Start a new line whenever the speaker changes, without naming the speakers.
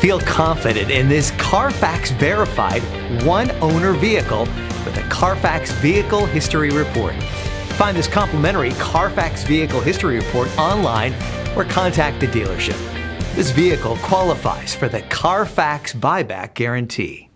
Feel confident in this Carfax verified one-owner vehicle with a Carfax Vehicle History Report. Find this complimentary Carfax Vehicle History Report online or contact the dealership. This vehicle qualifies for the Carfax Buyback Guarantee.